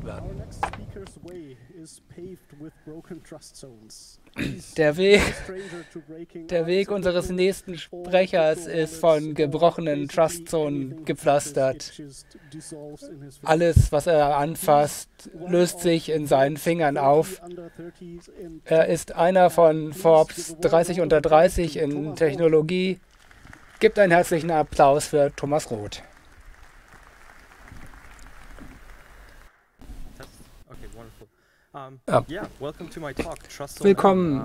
werden. Our next speaker's way is paved with broken trust zones. Der Weg, No stranger to breaking der Weg unseres nächsten Sprechers ist von gebrochenen Trustzonen gepflastert. Alles, was er anfasst, löst sich in seinen Fingern auf. Er ist einer von Forbes 30 unter 30 in Technologie. Gibt einen herzlichen Applaus für Thomas Roth. Willkommen.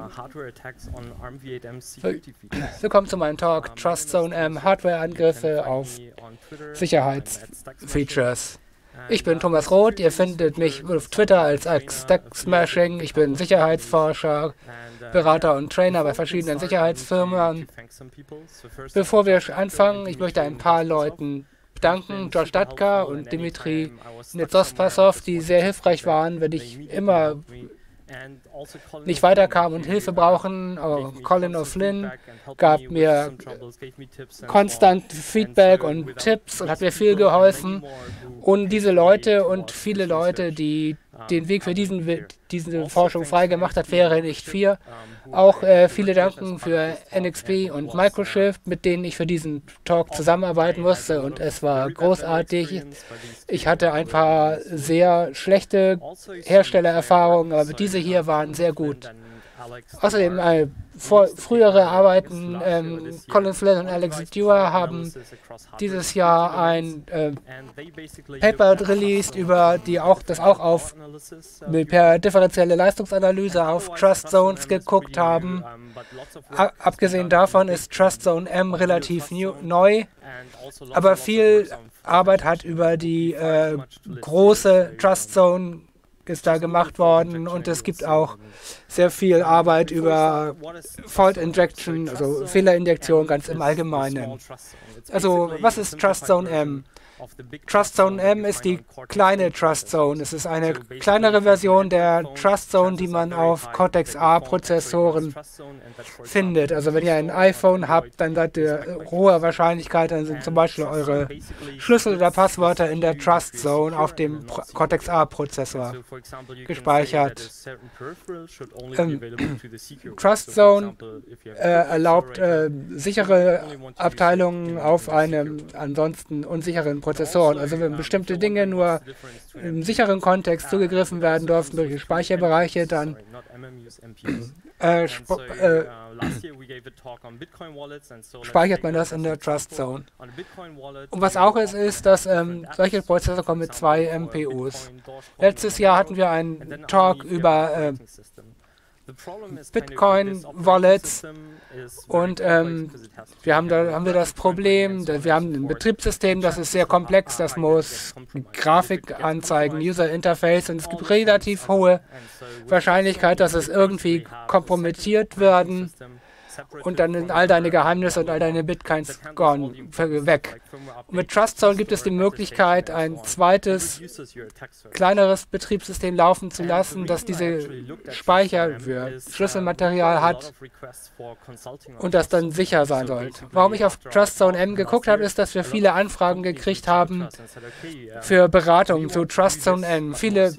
Willkommen zu meinem Talk TrustZone M, Hardware-Angriffe auf Sicherheitsfeatures. Ich bin Thomas Roth, ihr findet mich auf Twitter als Stack Smashing. Ich bin Sicherheitsforscher, Berater und Trainer bei verschiedenen Sicherheitsfirmen. Bevor wir anfangen, ich möchte ein paar Leuten bedanken, Josh Datka und Dimitri Netsospasov, die sehr hilfreich waren, wenn ich immer nicht weiterkam und Hilfe brauchen. Colin O'Flynn gab mir konstant Feedback und Tipps und hat mir viel geholfen. Und diese Leute und viele Leute, die den Weg für diese Forschung freigemacht hat, wäre nicht vier. Auch viele danken für NXP und Microshift, mit denen ich für diesen Talk zusammenarbeiten musste, und es war großartig. Ich hatte ein paar sehr schlechte Herstellererfahrungen, aber diese hier waren sehr gut. Außerdem frühere Arbeiten, Colin Flynn und Alex Dewar haben dieses Jahr ein Paper released, über das auch per differenzielle Leistungsanalyse auf Trust Zones geguckt haben. Abgesehen davon ist TrustZone M relativ neu, aber viel Arbeit hat über die große TrustZone ist da gemacht worden, und es gibt auch sehr viel Arbeit über Fault Injection, also Fehlerinjektion ganz im Allgemeinen. Also, was ist TrustZone M? TrustZone M ist die kleine TrustZone. Es ist eine kleinere Version der TrustZone, die man auf Cortex-A-Prozessoren findet. Also wenn ihr ein iPhone habt, dann seid ihr hoher Wahrscheinlichkeit, dann sind zum Beispiel eure Schlüssel oder Passwörter in der TrustZone auf dem Cortex-A-Prozessor gespeichert. TrustZone erlaubt sichere Abteilungen auf einem ansonsten unsicheren Prozessoren. Also wenn bestimmte Dinge nur im sicheren Kontext zugegriffen werden durften durch die Speicherbereiche, dann speichert man das in der TrustZone. Und was auch ist, dass solche Prozesse kommen mit 2 MPUs. Letztes Jahr hatten wir einen Talk über Bitcoin-Wallets, und wir haben das Problem, wir haben ein Betriebssystem, das ist sehr komplex, das muss Grafik anzeigen, User Interface, und es gibt relativ hohe Wahrscheinlichkeit, dass es irgendwie kompromittiert werden, und dann sind all deine Geheimnisse und all deine Bitcoins weg. Und mit TrustZone gibt es die Möglichkeit, ein zweites, kleineres Betriebssystem laufen zu lassen, das diese Speicher für Schlüsselmaterial hat und das dann sicher sein soll. Warum ich auf TrustZone M geguckt habe, ist, dass wir viele Anfragen gekriegt haben für Beratung zu TrustZone M.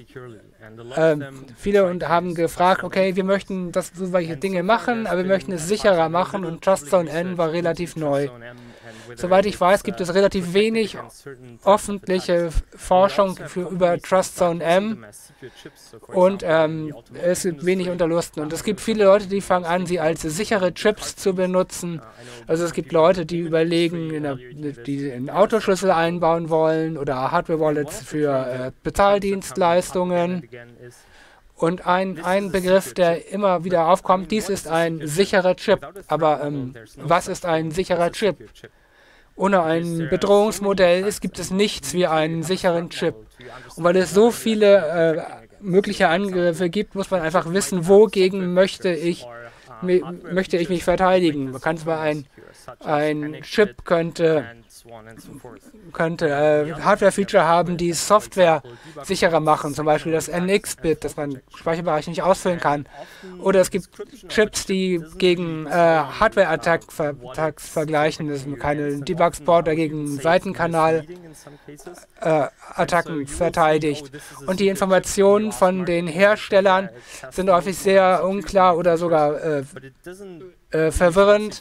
Viele haben gefragt, okay, wir möchten solche Dinge machen, aber wir möchten es sicherer machen, und TrustZone M war relativ neu. Soweit ich weiß, gibt es relativ wenig öffentliche Forschung über TrustZone M, und es gibt wenig Unterlisten. Und es gibt viele Leute, die fangen an, sie als sichere Chips zu benutzen. Also es gibt Leute, die überlegen, die einen Autoschlüssel einbauen wollen oder Hardware-Wallets für Bezahldienstleistungen. Und ein Begriff, der immer wieder aufkommt, dies ist ein sicherer Chip. Aber was ist ein sicherer Chip? Ohne ein Bedrohungsmodell gibt es nichts wie einen sicheren Chip. Und weil es so viele mögliche Angriffe gibt, muss man einfach wissen, wogegen möchte ich möchte ich mich verteidigen. Man kann zwar ein Chip könnte Hardware-Feature haben, die Software sicherer machen, zum Beispiel das NX-Bit, dass man Speicherbereiche nicht ausfüllen kann. Oder es gibt Chips, die gegen Hardware-Attacks vergleichen, dass man keine Debug-Port gegen Seitenkanal-Attacken verteidigt. Und die Informationen von den Herstellern sind häufig sehr unklar oder sogar verwirrend,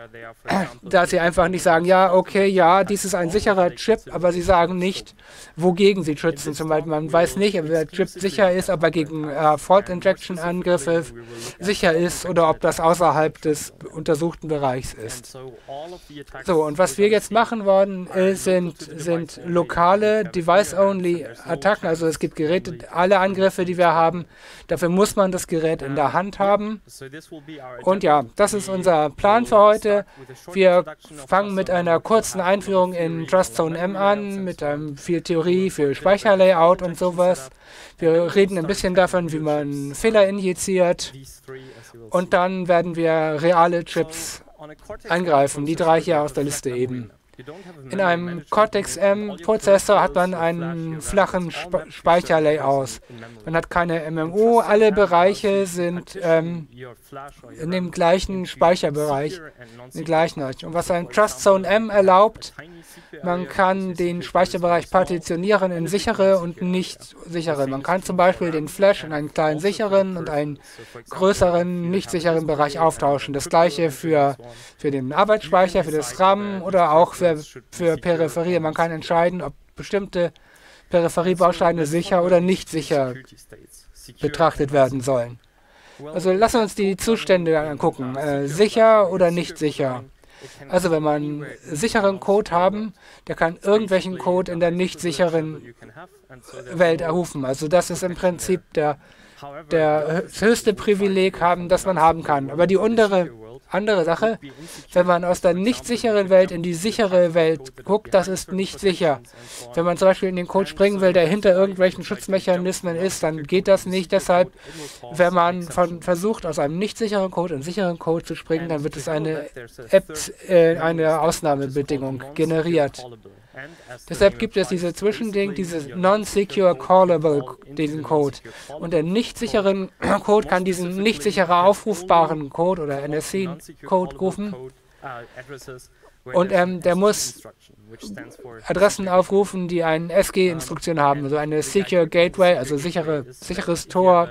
da sie einfach nicht sagen, ja, okay, ja, dies ist ein sicherer Chip, aber sie sagen nicht, wogegen sie schützen. Zum Beispiel, man weiß nicht, ob der Chip sicher ist, ob er gegen Fault-Injection-Angriffe sicher ist oder ob das außerhalb des untersuchten Bereichs ist. So, und was wir jetzt machen wollen, sind lokale Device-Only-Attacken, also es gibt Geräte, alle Angriffe, die wir haben, dafür muss man das Gerät in der Hand haben. Und ja, das ist unser Plan für heute. Wir fangen mit einer kurzen Einführung in TrustZone M an, mit viel Theorie für Speicherlayout und sowas. Wir reden ein bisschen davon, wie man Fehler injiziert. Und dann werden wir reale Chips angreifen, die 3 hier aus der Liste eben. In einem Cortex-M-Prozessor hat man einen flachen Speicherlayout. Man hat keine MMO, alle Bereiche sind in dem gleichen Speicherbereich. Und was ein TrustZone M erlaubt, man kann den Speicherbereich partitionieren in sichere und nicht sichere. Man kann zum Beispiel den Flash in einen kleinen sicheren und einen größeren nicht sicheren Bereich auftauschen. Das gleiche für den Arbeitsspeicher, für das RAM oder auch für Peripherie. Man kann entscheiden, ob bestimmte Peripheriebausteine sicher oder nicht sicher betrachtet werden sollen. Also lassen wir uns die Zustände angucken. Sicher oder nicht sicher. Also wenn man sicheren Code haben, der kann irgendwelchen Code in der nicht sicheren Welt errufen. Also das ist im Prinzip das höchste Privileg haben, das man haben kann. Aber die andere Sache, wenn man aus der nicht sicheren Welt in die sichere Welt guckt, das ist nicht sicher. Wenn man zum Beispiel in den Code springen will, der hinter irgendwelchen Schutzmechanismen ist, dann geht das nicht. Deshalb, wenn man versucht, aus einem nicht sicheren Code in sicheren Code zu springen, dann wird es eine Ausnahmebedingung generiert. Deshalb gibt es diese Zwischending, dieses Non-Secure Callable, diesen Code. Und der nicht sicheren Code kann diesen nicht sicherer aufrufbaren Code oder NSC-Code rufen. Und der muss Adressen aufrufen, die eine SG-Instruktion haben, also eine Secure Gateway, also sicheres Tor.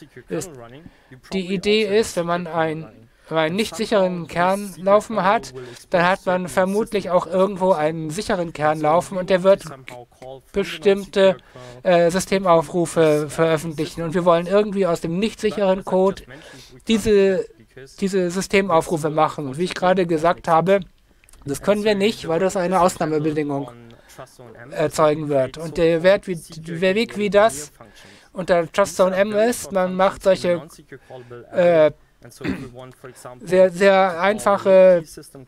Die Idee ist, wenn man einen nicht sicheren Kern laufen hat, dann hat man vermutlich auch irgendwo einen sicheren Kern laufen und der wird bestimmte Systemaufrufe veröffentlichen. Und wir wollen irgendwie aus dem nicht sicheren Code diese Systemaufrufe machen. Und wie ich gerade gesagt habe, das können wir nicht, weil das eine Ausnahmebedingung erzeugen wird. Und der Weg, wie das unter TrustZone M ist, man macht solche sehr einfache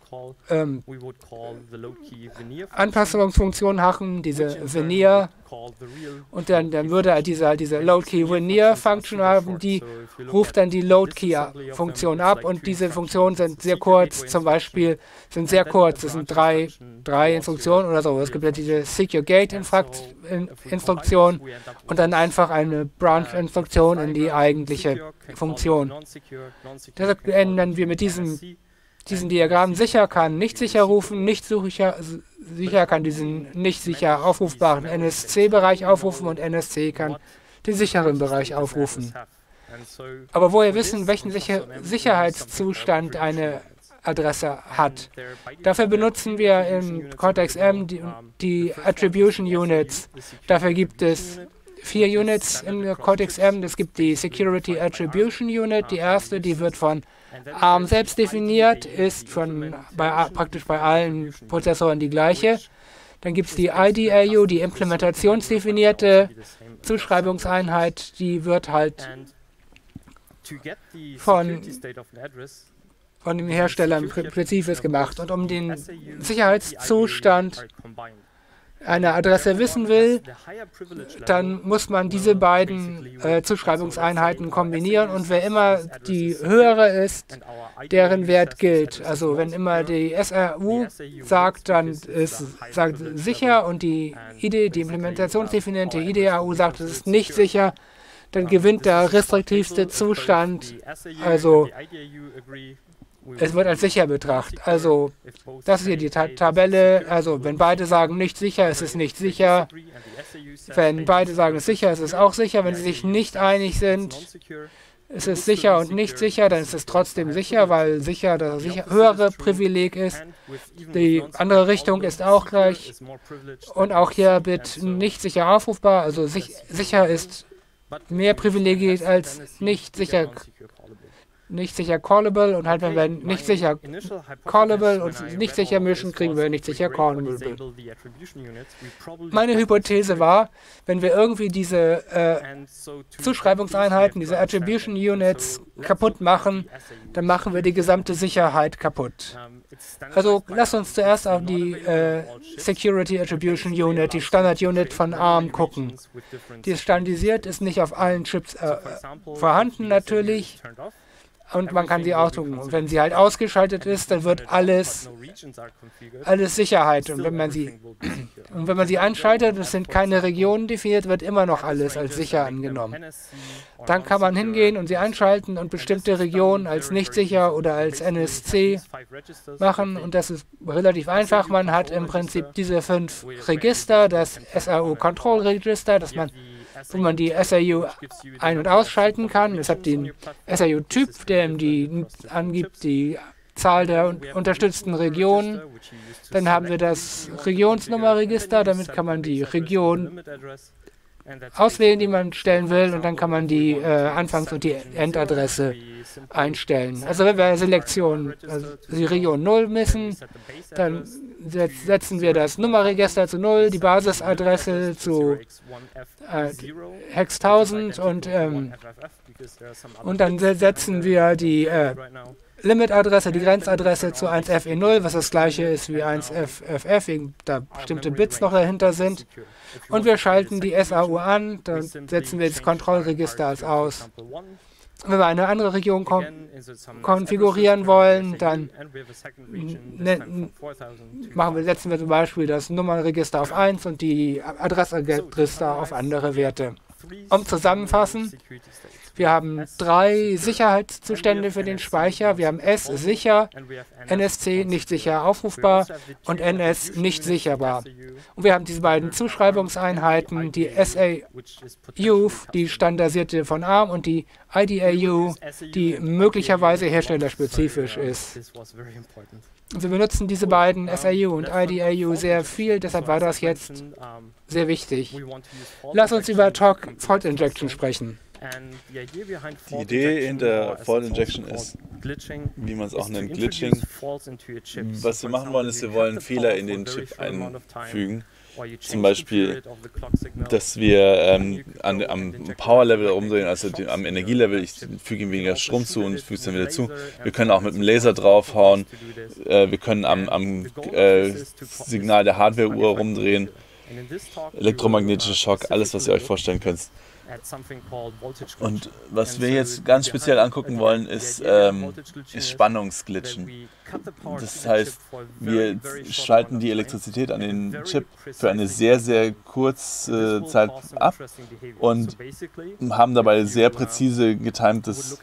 Anpassungsfunktionen haben, diese Veneer, und dann würde er diese Load-Key-Veneer-Funktion haben, die ruft dann die Load-Key-Funktion ab, und diese Funktionen sind sehr kurz, zum Beispiel sind sehr kurz, das sind drei Instruktionen oder so. Es gibt ja diese Secure-Gate-Instruktion und dann einfach eine Branch-Instruktion in die eigentliche Funktion. Deshalb ändern wir mit diesem Diagramm sicher kann nicht sicher rufen, nicht sicher kann diesen nicht sicher aufrufbaren NSC-Bereich aufrufen und NSC kann den sicheren Bereich aufrufen. Aber woher wissen, welchen Sicherheitszustand eine Adresse hat? Dafür benutzen wir im Cortex-M die Attribution Units. Dafür gibt es 4 Units im Cortex-M. Es gibt die Security Attribution Unit, die erste, die wird von ARM selbst definiert, ist praktisch bei allen Prozessoren die gleiche. Dann gibt es die IDAU, die implementationsdefinierte Zuschreibungseinheit, die wird halt von den Herstellern spezifisch gemacht. Und um den Sicherheitszustand eine Adresse wissen will, dann muss man diese beiden Zuschreibungseinheiten kombinieren und wer immer die höhere ist, deren Wert gilt. Also wenn immer die SRU sagt, dann ist sagt sicher und die IDE, die implementationsdefinierte IDAU sagt, es ist nicht sicher, dann gewinnt der restriktivste Zustand, also es wird als sicher betrachtet. Also das ist hier die Tabelle, also wenn beide sagen nicht sicher, ist es nicht sicher. Wenn beide sagen es ist sicher, ist es auch sicher. Wenn sie sich nicht einig sind, ist es sicher und nicht sicher, dann ist es trotzdem sicher, weil sicher das höhere Privileg ist. Die andere Richtung ist auch gleich. Und auch hier wird nicht sicher aufrufbar, also sicher ist mehr privilegiert als nicht sicher callable und halt wenn wir nicht sicher callable und nicht sicher mischen, kriegen wir nicht sicher callable. Meine Hypothese war, wenn wir irgendwie diese Zuschreibungseinheiten, diese Attribution Units kaputt machen, dann machen wir die gesamte Sicherheit kaputt. Also lasst uns zuerst auf die Security Attribution Unit, die Standard Unit von ARM gucken. Die ist standardisiert, ist nicht auf allen Chips vorhanden natürlich. Und man kann sie auch tun. Und wenn sie halt ausgeschaltet ist, dann wird alles Sicherheit. Und wenn man sie einschaltet, es sind keine Regionen definiert, wird immer noch alles als sicher angenommen. Dann kann man hingehen und sie einschalten und bestimmte Regionen als nicht sicher oder als NSC machen. Und das ist relativ einfach. Man hat im Prinzip diese 5 Register, das SAU Control Register, wo man die SAU ein- und ausschalten kann. Es hat den SAU-Typ, der angibt die Zahl der unterstützten Regionen. Dann haben wir das Regionsnummerregister, damit kann man die Region auswählen, die man stellen will, und dann kann man die Anfangs- und die Endadresse einstellen. Also wenn wir die Region 0 messen, dann setzen wir das Nummerregister zu 0, die Basisadresse zu Hex 1000 und dann setzen wir die Limitadresse, die Grenzadresse zu 1FE0, was das gleiche ist wie 1FFF, wegen da bestimmte Bits noch dahinter sind. Und wir schalten die SAU an, dann setzen wir das Kontrollregister als aus. Wenn wir eine andere Region konfigurieren wollen, dann setzen wir zum Beispiel das Nummernregister auf 1 und die Adressregister auf andere Werte. Um zusammenfassen, wir haben 3 Sicherheitszustände für den Speicher. Wir haben S sicher, NSC nicht sicher aufrufbar und NS nicht sicherbar. Und wir haben diese beiden Zuschreibungseinheiten, die SAU, die standardisierte von ARM, und die IDAU, die möglicherweise herstellerspezifisch ist. Wir benutzen diese beiden SAU und IDAU sehr viel, deshalb war das jetzt sehr wichtig. Lass uns über Tok Fault Injection sprechen. Die Idee hinter Fault Injection ist, wie man es auch nennt, Glitching. Was wir machen wollen, ist, wir wollen Fehler in den Chip einfügen. Zum Beispiel, dass wir am Power-Level rumdrehen, also am Energielevel. Ich füge ihm weniger Strom zu und füge es dann wieder zu. Wir können auch mit dem Laser draufhauen. Wir können am Signal der Hardware-Uhr rumdrehen. Elektromagnetischer Schock, alles, was ihr euch vorstellen könnt. Und was wir jetzt ganz speziell angucken wollen, ist Spannungsglitchen. Das heißt, wir schalten die Elektrizität an den Chip für eine sehr, sehr kurze Zeit ab und haben dabei sehr präzise getimtes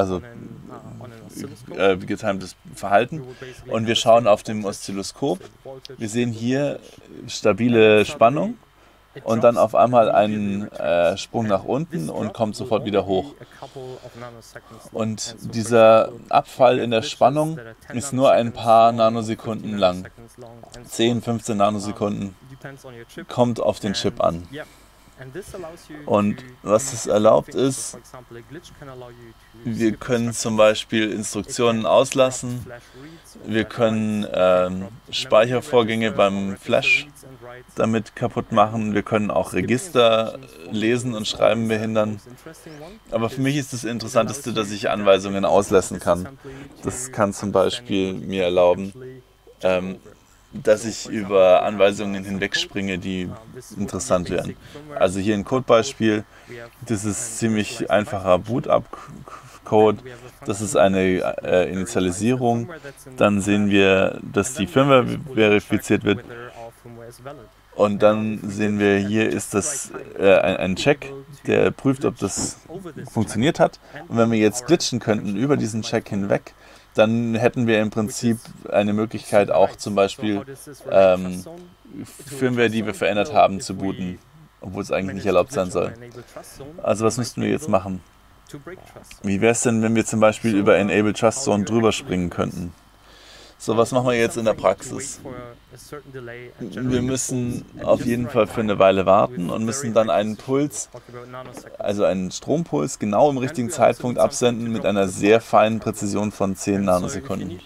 Verhalten. Und wir schauen auf dem Oszilloskop. Wir sehen hier stabile Spannung. Und dann auf einmal einen Sprung nach unten und kommt sofort wieder hoch. Und dieser Abfall in der Spannung ist nur ein paar Nanosekunden lang. 10, 15 Nanosekunden, kommt auf den Chip an. Und was es erlaubt ist, wir können zum Beispiel Instruktionen auslassen, wir können Speichervorgänge beim Flash damit kaputt machen, wir können auch Register lesen und schreiben behindern. Aber für mich ist das Interessanteste, dass ich Anweisungen auslassen kann. Das kann zum Beispiel mir erlauben, dass ich über Anweisungen hinwegspringe, die interessant wären. Also hier ein Codebeispiel. Das ist ziemlich einfacher Boot-up-Code. Das ist eine Initialisierung. Dann sehen wir, dass die Firmware verifiziert wird. Und dann sehen wir, hier ist das ein Check, der prüft, ob das funktioniert hat. Und wenn wir jetzt glitchen könnten über diesen Check hinweg, dann hätten wir im Prinzip eine Möglichkeit, auch zum Beispiel Firmware, die wir verändert haben, zu booten, obwohl es eigentlich nicht erlaubt sein soll. Also was müssten wir jetzt machen? Wie wäre es denn, wenn wir zum Beispiel über Enable Trust Zone drüber springen könnten? So, was machen wir jetzt in der Praxis? Wir müssen auf jeden Fall für eine Weile warten und müssen dann einen Puls, also einen Strompuls, genau im richtigen Zeitpunkt absenden mit einer sehr feinen Präzision von 10 Nanosekunden.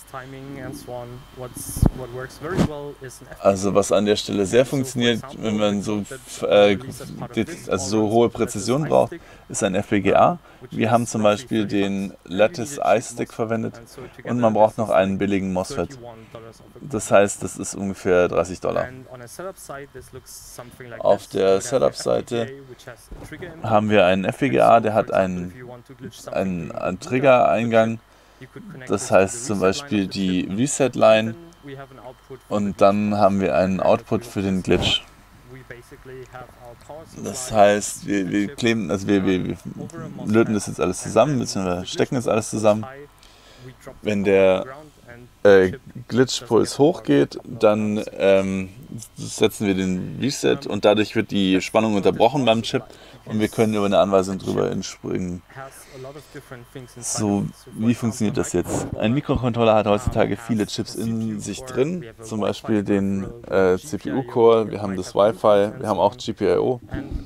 Also was an der Stelle sehr funktioniert, wenn man so hohe Präzision braucht, ist ein FPGA. Wir haben zum Beispiel den Lattice iStick verwendet und man braucht noch einen billigen MOSFET. Das heißt, das ist ungefähr $30. Auf der Setup-Seite haben wir einen FPGA, der hat einen Trigger-Eingang. Das heißt zum Beispiel die Reset-Line und dann haben wir einen Output für den Glitch. Das heißt, wir löten das jetzt alles zusammen, beziehungsweise stecken das alles zusammen. Wenn der Glitch-Puls hochgeht, dann setzen wir den Reset und dadurch wird die Spannung unterbrochen beim Chip und wir können über eine Anweisung drüber entspringen. So, wie funktioniert das jetzt? Ein Mikrocontroller hat heutzutage viele Chips in sich drin, zum Beispiel den CPU-Core, wir haben das Wi-Fi, wir haben auch GPIO.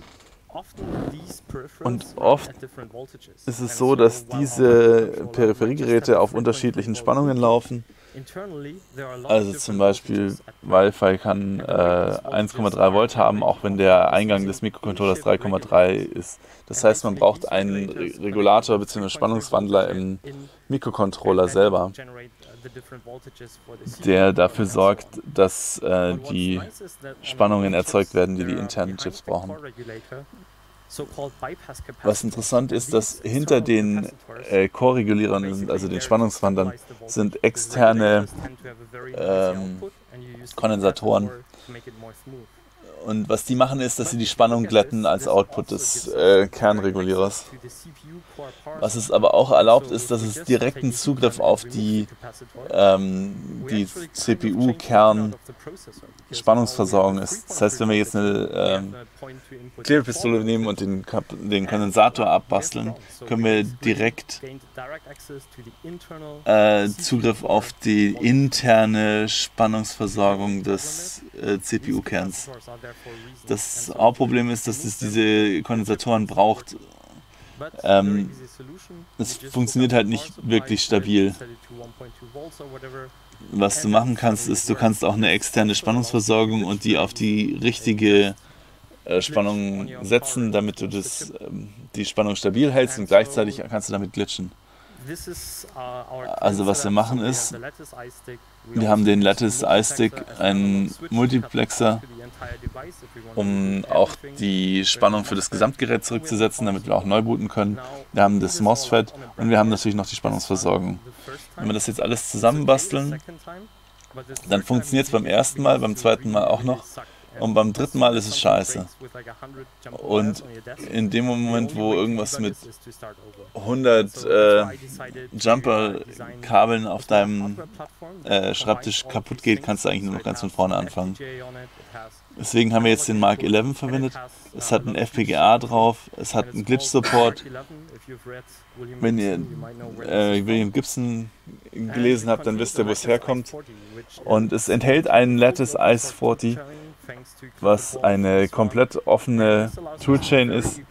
Und oft ist es so, dass diese Peripheriegeräte auf unterschiedlichen Spannungen laufen. Also zum Beispiel Wi-Fi kann 1,3 Volt haben, auch wenn der Eingang des Mikrocontrollers 3,3 ist. Das heißt, man braucht einen Regulator bzw. Spannungswandler im Mikrocontroller selber, der dafür sorgt, dass die Spannungen erzeugt werden, die die internen Chips brauchen. Was interessant ist, dass hinter den Core-Regulierern, also den Spannungswandlern, sind externe Kondensatoren. Und was die machen ist, dass sie die Spannung glätten als Output des Kernregulierers. Was es aber auch erlaubt ist, dass es direkten Zugriff auf die CPU-Kern-Spannungsversorgung ist. Das heißt, wenn wir jetzt eine Clear-Pistole nehmen und den Kondensator abbasteln, können wir direkt Zugriff auf die interne Spannungsversorgung des CPU-Kerns. Das Hauptproblem ist, dass es diese Kondensatoren braucht. Es funktioniert halt nicht wirklich stabil. Was du machen kannst, ist, du kannst auch eine externe Spannungsversorgung und die auf die richtige Spannung setzen, damit du die Spannung stabil hältst und gleichzeitig kannst du damit glitchen. Also was wir machen ist, wir haben den Lattice iStick, einen Multiplexer, um auch die Spannung für das Gesamtgerät zurückzusetzen, damit wir auch neu booten können. Wir haben das MOSFET und wir haben natürlich noch die Spannungsversorgung. Wenn wir das jetzt alles zusammenbasteln, dann funktioniert es beim ersten Mal, beim zweiten Mal auch noch. Und beim dritten Mal ist es scheiße. Und in dem Moment, wo irgendwas mit 100 Jumper-Kabeln auf deinem Schreibtisch kaputt geht, kannst du eigentlich nur noch ganz von vorne anfangen. Deswegen haben wir jetzt den Mark 11 verwendet. Es hat einen FPGA drauf, es hat einen Glitch-Support. Wenn ihr William Gibson gelesen habt, dann wisst ihr, wo es herkommt. Und es enthält einen Lattice ice40, was eine komplett offene Toolchain ist.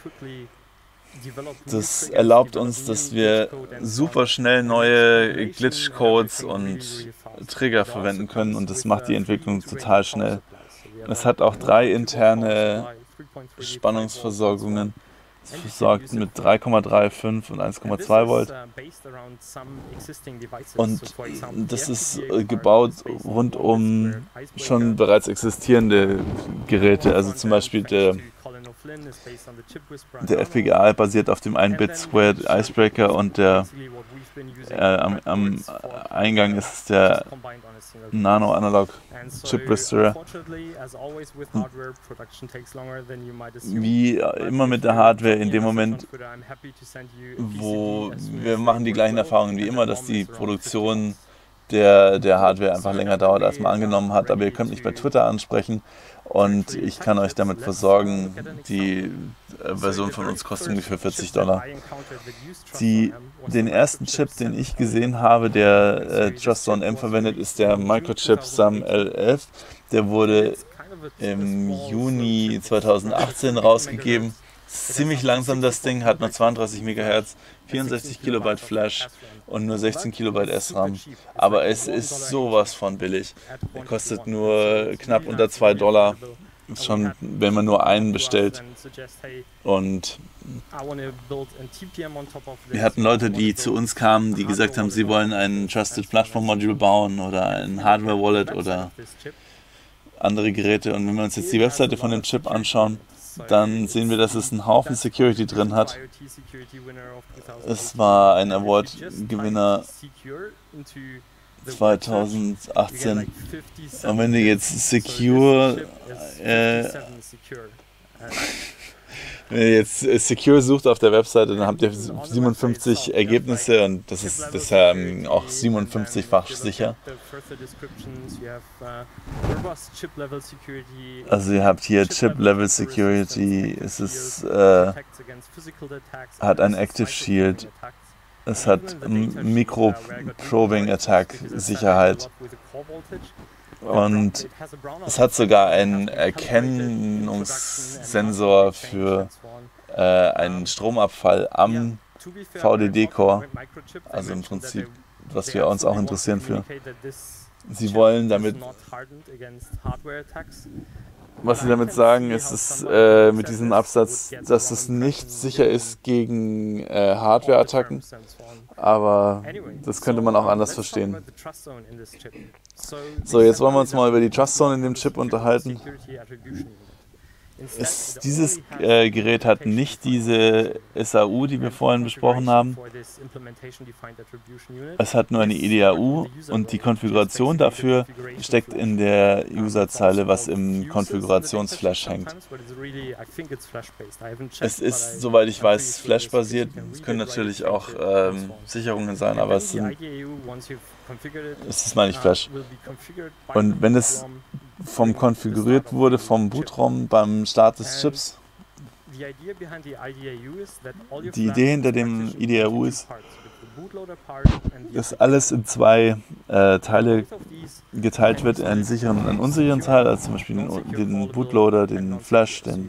Das erlaubt uns, dass wir super schnell neue Glitch-Codes und Trigger verwenden können und das macht die Entwicklung total schnell. Es hat auch 3 interne Spannungsversorgungen Es versorgt mit 3,35 und 1,2 Volt. Und das ist gebaut rund um schon bereits existierende Geräte. Also zum Beispiel der FPGA basiert auf dem 1-Bit-Squared Icebreaker und der am Eingang ist der Nano-Analog Chip Restorer. Wie immer mit der Hardware, in dem Moment, wo wir machen die gleichen Erfahrungen wie immer, dass die Produktion der Hardware einfach länger dauert, als man angenommen hat. Aber ihr könnt mich bei Twitter ansprechen und ich kann euch damit versorgen. Die Version von uns kostet ungefähr $40. Den ersten Chip, den ich gesehen habe, der TrustZone M verwendet, ist der Microchip SAM L11. Der wurde im Juni 2018 rausgegeben. Ziemlich langsam das Ding, hat nur 32 MHz, 64 KB Flash und nur 16 KB SRAM. Aber es ist sowas von billig. Er kostet nur knapp unter $2. Schon, wenn man nur einen bestellt. Und wir hatten Leute, die zu uns kamen, die gesagt haben, sie wollen ein Trusted Platform Module bauen oder ein Hardware Wallet oder andere Geräte. Und wenn wir uns jetzt die Webseite von dem Chip anschauen, dann sehen wir, dass es einen Haufen Security drin hat. Es war ein Award-Gewinner 2018. Und wenn ihr jetzt Secure sucht auf der Webseite, dann habt ihr 57 Ergebnisse und das ist auch 57-fach sicher. Also ihr habt hier Chip-Level Security, hat ein Active Shield, es hat Micro-Probing-Attack-Sicherheit. Und es hat sogar einen Erkennungssensor für einen Stromabfall am VDD-Core, also im Prinzip, was wir uns auch interessieren für. Sie wollen damit, was sie damit sagen, ist mit diesem Absatz, dass es nicht sicher ist gegen Hardware-Attacken, aber das könnte man auch anders verstehen. So, jetzt wollen wir uns mal über die TrustZone in dem Chip unterhalten. Dieses Gerät hat nicht diese SAU, die wir vorhin besprochen haben. Es hat nur eine IDAU und die Konfiguration dafür steckt in der Userzeile, was im Konfigurationsflash hängt. Es ist, soweit ich weiß, Flash-basiert. Es können natürlich auch Sicherungen sein, aber es ist mal nicht Flash. Und wenn es konfiguriert wurde vom Boot-ROM beim Start des Chips, die Idee hinter dem IDAU ist, dass alles in zwei Teile geteilt wird, einen sicheren und einen unsicheren Teil, also zum Beispiel den Bootloader, den Flash, du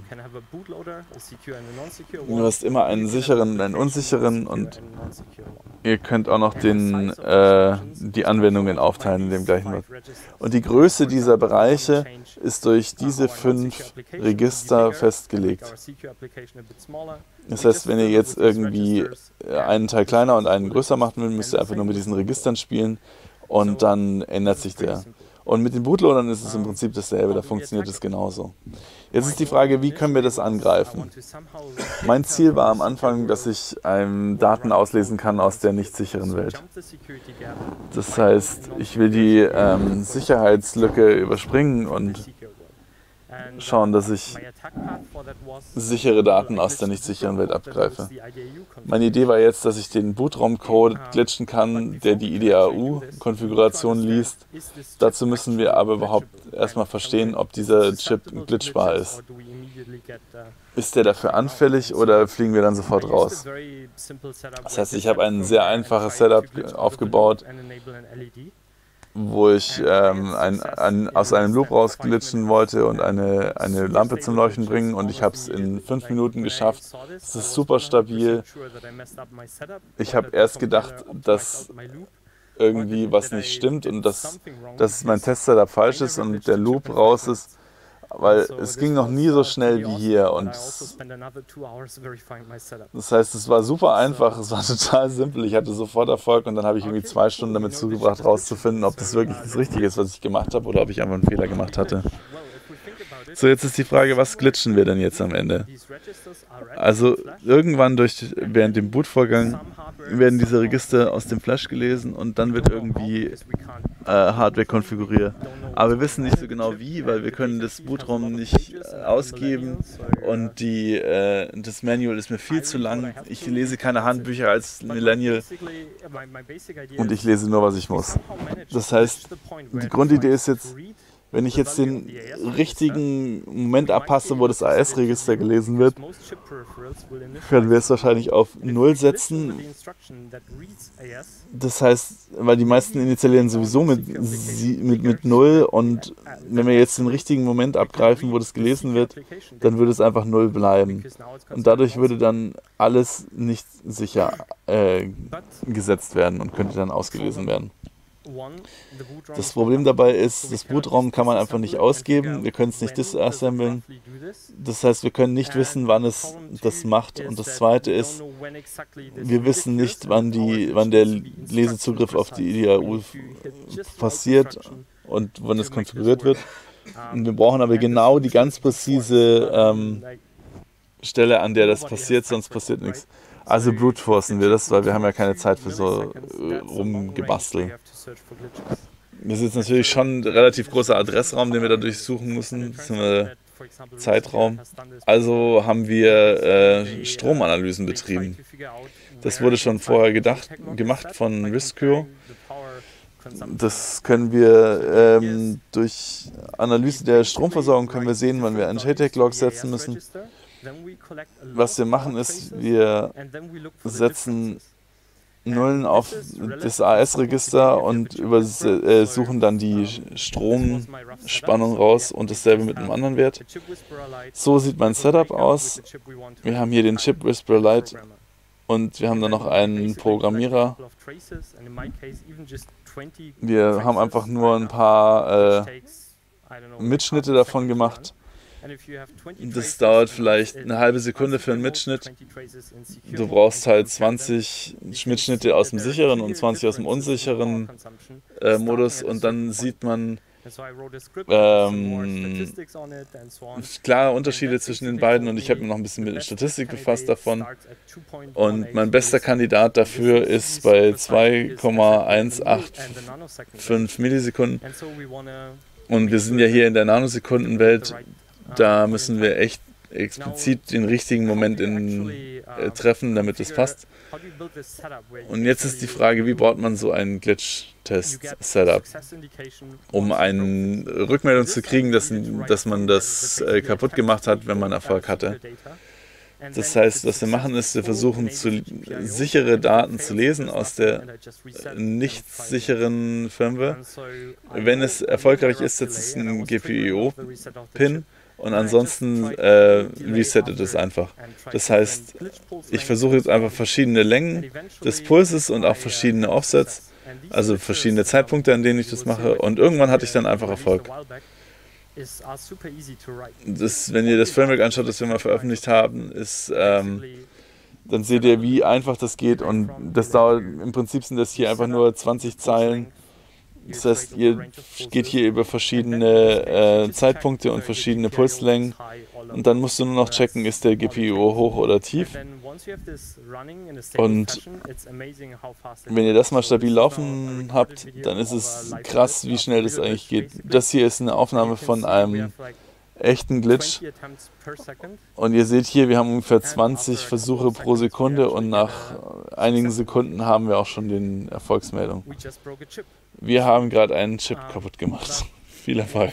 hast immer einen sicheren und einen unsicheren und ihr könnt auch noch die Anwendungen aufteilen in dem gleichen Mod. Und die Größe dieser Bereiche ist durch diese 5 Register festgelegt. Das heißt, wenn ihr jetzt irgendwie einen Teil kleiner und einen größer machen will, müsst ihr einfach nur mit diesen Registern spielen und dann ändert sich der. Und mit den Bootloadern ist es im Prinzip dasselbe, da funktioniert es genauso. Jetzt ist die Frage, wie können wir das angreifen? Mein Ziel war am Anfang, dass ich Daten auslesen kann aus der nicht sicheren Welt. Das heißt, ich will die Sicherheitslücke überspringen und schauen, dass ich sichere Daten aus der nicht sicheren Welt abgreife. Meine Idee war jetzt, dass ich den Bootraum-Code glitchen kann, der die IDAU-Konfiguration liest. Dazu müssen wir aber überhaupt erstmal verstehen, ob dieser Chip glitchbar ist. Ist der dafür anfällig oder fliegen wir dann sofort raus? Das heißt, ich habe ein sehr einfaches Setup aufgebaut, wo ich aus einem Loop rausglitschen wollte und eine Lampe zum Leuchten bringen und ich habe es in 5 Minuten geschafft. Es ist super stabil. Ich habe erst gedacht, dass irgendwie was nicht stimmt und dass mein Test-Setup falsch ist und der Loop raus ist. weil es ging noch nie so schnell wie hier. Und das heißt, es war super einfach, es war total simpel. Ich hatte sofort Erfolg und dann habe ich irgendwie 2 Stunden damit zugebracht, rauszufinden, ob das wirklich das Richtige ist, was ich gemacht habe, oder ob ich einfach einen Fehler gemacht hatte. So, jetzt ist die Frage, was glitchen wir denn jetzt am Ende? Also irgendwann während dem Bootvorgang werden diese Register aus dem Flash gelesen und dann wird irgendwie Hardware konfiguriert. Aber wir wissen nicht so genau wie, weil wir können das Bootrom nicht ausgeben und das Manual ist mir viel zu lang. Ich lese keine Handbücher als Millennial und ich lese nur, was ich muss. Das heißt, die Grundidee ist jetzt, wenn ich jetzt den richtigen Moment abpasse, wo das AS-Register gelesen wird, können wir es wahrscheinlich auf 0 setzen. Das heißt, weil die meisten initialieren sowieso mit 0 und wenn wir jetzt den richtigen Moment abgreifen, wo das gelesen wird, dann würde es einfach 0 bleiben. Und dadurch würde dann alles nicht sicher gesetzt werden und könnte dann ausgelesen werden. Das Problem dabei ist, das Bootraum kann man einfach nicht ausgeben, wir können es nicht disassemblen, das heißt, wir können nicht wissen, wann es das macht. Und das Zweite ist, wir wissen nicht, wann der Lesezugriff auf die IDAU passiert und wann es konfiguriert wird. Und wir brauchen aber genau die ganz präzise Stelle, an der das passiert, sonst passiert nichts. Also brute-forcen wir das, weil wir haben ja keine Zeit für so rumgebasteln. Das ist jetzt natürlich schon ein relativ großer Adressraum, den wir da durchsuchen müssen. Das ist ein Zeitraum. Also haben wir Stromanalysen betrieben. Das wurde schon vorher gemacht von Riscure. Das können wir durch Analyse der Stromversorgung können wir sehen, wann wir einen JTAG-Log setzen müssen. Was wir machen ist, wir setzen Nullen auf das AS-Register und suchen dann die Stromspannung raus und dasselbe mit einem anderen Wert. So sieht mein Setup aus. Wir haben hier den Chip Whisperer Lite und wir haben dann noch einen Programmierer. Wir haben einfach nur ein paar Mitschnitte davon gemacht. Das dauert vielleicht eine halbe Sekunde für einen Mitschnitt. Du brauchst halt 20 Mitschnitte aus dem sicheren und 20 aus dem unsicheren Modus und dann sieht man klare Unterschiede zwischen den beiden und ich habe mir noch ein bisschen mit der Statistik befasst davon. Und mein bester Kandidat dafür ist bei 2,185 Millisekunden. Und wir sind ja hier in der Nanosekundenwelt. Da müssen wir echt explizit den richtigen Moment treffen, damit es passt. Und jetzt ist die Frage, wie baut man so einen Glitch-Test-Setup, um eine Rückmeldung zu kriegen, dass man das kaputt gemacht hat, wenn man Erfolg hatte. Das heißt, was wir machen ist, wir versuchen sichere Daten zu lesen aus der nicht sicheren Firmware. Wenn es erfolgreich ist, setzt es einen GPIO-Pin. Und ansonsten resettet es einfach. Das heißt, ich versuche jetzt einfach verschiedene Längen des Pulses und auch verschiedene Offsets, also verschiedene Zeitpunkte, an denen ich das mache. Und irgendwann hatte ich dann einfach Erfolg. Wenn ihr das Framework anschaut, das wir mal veröffentlicht haben, dann seht ihr, wie einfach das geht. Und das dauert, im Prinzip sind das hier einfach nur 20 Zeilen. Das heißt, ihr geht hier über verschiedene Zeitpunkte und verschiedene Pulslängen und dann musst du nur noch checken, ist der GPIO hoch oder tief. Und wenn ihr das mal stabil laufen habt, dann ist es krass, wie schnell das eigentlich geht. Das hier ist eine Aufnahme von einem echten Glitch. Und ihr seht hier, wir haben ungefähr 20 Versuche pro Sekunde und nach einigen Sekunden haben wir auch schon die Erfolgsmeldung. Wir haben gerade einen Chip kaputt gemacht. Viel Erfolg.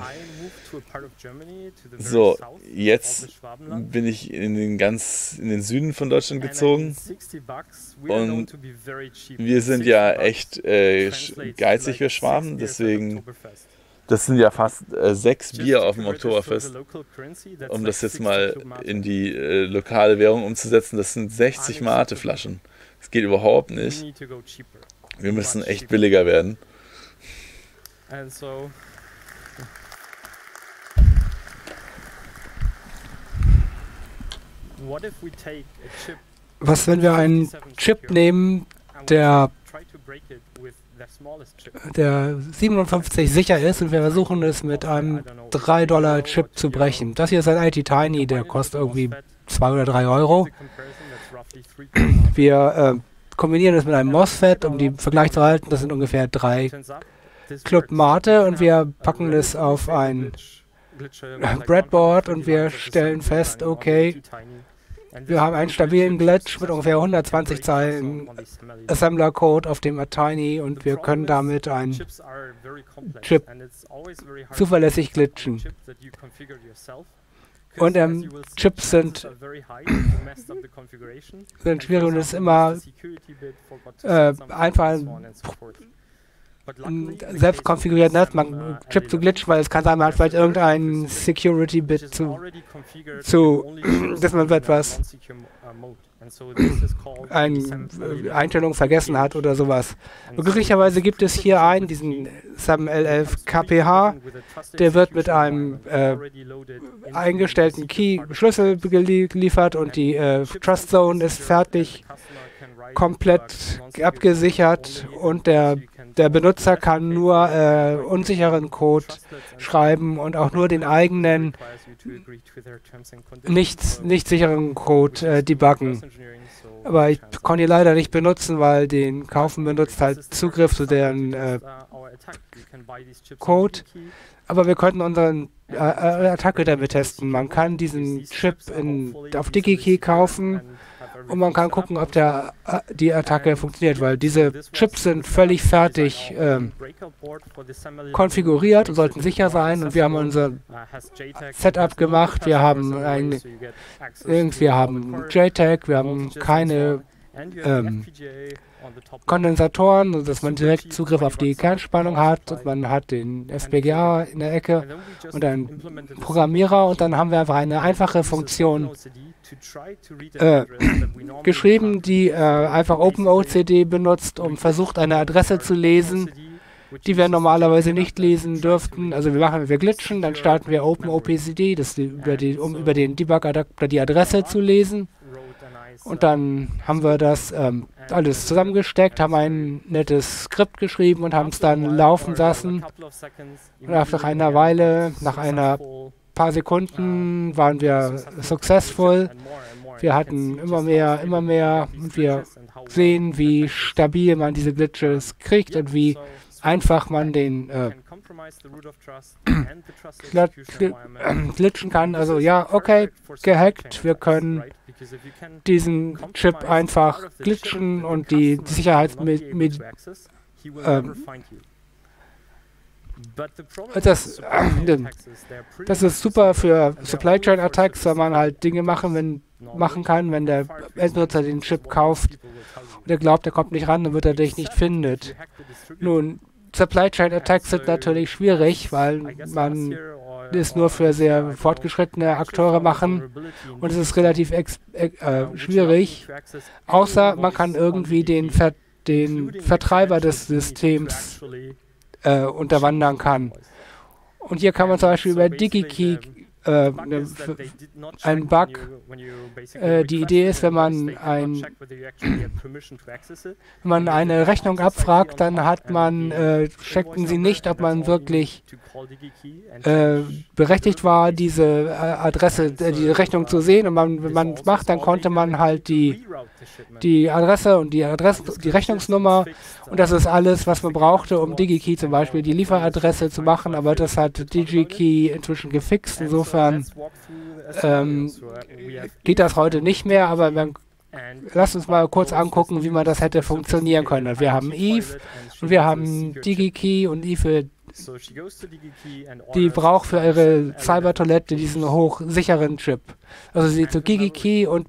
So, jetzt bin ich in den Süden von Deutschland gezogen und wir sind ja echt geizig für Schwaben, deswegen, das sind ja fast 6 Bier auf dem Oktoberfest. Um das jetzt mal in die lokale Währung umzusetzen, das sind 60 Mate-Flaschen. Das geht überhaupt nicht. Wir müssen echt billiger werden. Was, wenn wir einen Chip nehmen, der 57 sicher ist und wir versuchen es mit einem $3-Chip zu brechen. Das hier ist ein IT Tiny, der kostet irgendwie 2 oder 3 Euro. Wir kombinieren es mit einem MOSFET, um die Vergleich zu halten. Das sind ungefähr 3 Club Mate und wir packen es auf ein Breadboard und wir stellen fest, okay, wir haben einen stabilen Glitch mit ungefähr 120 Zeilen Assembler-Code auf dem Tiny und wir können damit einen Chip zuverlässig glitchen. Und Chips sind schwierig und es ist immer einfach selbst konfiguriert, ne? Man Chip zu glitchen, weil es kann sein, man hat vielleicht irgendein Security-Bit dass man etwas eine Einstellung vergessen hat oder sowas. Und glücklicherweise gibt es hier diesen SAM-L11 KPH, der wird mit einem eingestellten Schlüssel geliefert und die Trust Zone ist fertig, komplett abgesichert und der Benutzer kann nur unsicheren Code schreiben und auch nur den eigenen nicht sicheren Code debuggen. Aber ich konnte ihn leider nicht benutzen, weil den Kaufen benutzt halt Zugriff zu deren Code. Aber wir könnten unsere Attacke damit testen. Man kann diesen Chip auf DigiKey kaufen und man kann gucken, ob die Attacke funktioniert, weil diese Chips sind völlig fertig konfiguriert und sollten sicher sein. Und wir haben unser Setup gemacht. Wir haben JTAG, wir haben keine Kondensatoren, sodass man direkt Zugriff auf die Kernspannung hat und man hat den FPGA in der Ecke und einen Programmierer und dann haben wir einfach eine einfache Funktion geschrieben, die einfach OpenOCD benutzt, versucht eine Adresse zu lesen, die wir normalerweise nicht lesen dürften. Also wir glitchen, dann starten wir OpenOCD, um über den Debug-Adapter die Adresse zu lesen. Und dann haben wir das alles zusammengesteckt, haben ein nettes Skript geschrieben und haben es dann laufen lassen. Und nach einer Weile, nach ein paar Sekunden waren wir successful. Wir hatten immer mehr und wir sehen, wie stabil man diese Glitches kriegt und wie einfach man den glitchen kann. Also ja, okay, gehackt, wir können diesen Chip einfach glitchen und die das ist super für Supply Chain Attacks, weil man halt Dinge machen kann, wenn der Endbenutzer den Chip kauft und er glaubt, er kommt nicht ran, dann wird er dich nicht findet. Nun, Supply Chain Attacks sind natürlich schwierig, weil man es nur für sehr fortgeschrittene Akteure machen und es ist relativ schwierig, außer man kann irgendwie den Vertreiber des Systems unterwandern kann. Und hier kann man zum Beispiel über DigiKey ein Bug. Die Idee ist, wenn man eine Rechnung abfragt, dann checken sie nicht, ob man wirklich berechtigt war, diese Adresse, diese Rechnung zu sehen. Und wenn man es macht, dann konnte man halt die Adresse und die Rechnungsnummer und das ist alles, was man brauchte, um DigiKey zum Beispiel die Lieferadresse zu machen, aber das hat DigiKey inzwischen gefixt. Insofern geht das heute nicht mehr, aber lasst uns mal kurz angucken, wie man das hätte funktionieren können. Wir haben Eve und wir haben DigiKey und Eve, die braucht für ihre Cybertoilette diesen hochsicheren Chip. Also sie zu DigiKey und